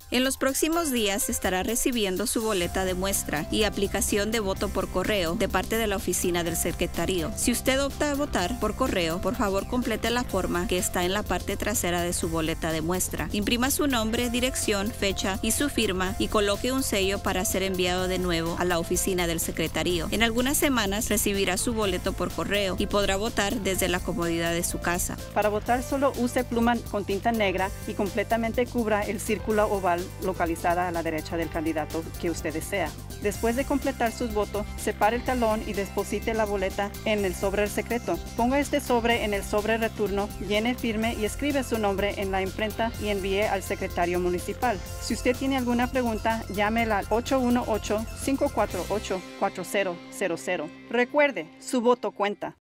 En los próximos días estará recibiendo su boleta de muestra y aplicación de voto por correo de parte de la oficina del secretario. Si usted opta a votar por correo, por favor complete la forma que está en la parte trasera de su boleta de muestra. Imprima su nombre, dirección, fecha y su firma y coloque un sello para ser enviado de nuevo a la oficina del secretario. En algunas semanas recibirá su boleto por correo y podrá votar desde la comodidad de su casa. Para votar solo use pluma con tinta negra y completamente cubra el círculo oval localizada a la derecha del candidato que usted desea. Después de completar sus votos, separe el talón y deposite la boleta en el sobre secreto. Ponga este sobre en el sobre retorno, llene, firme y escribe su nombre en la imprenta y envíe al secretario municipal. Si usted tiene alguna pregunta, llámela al 818-548-4000. Recuerde, su voto cuenta.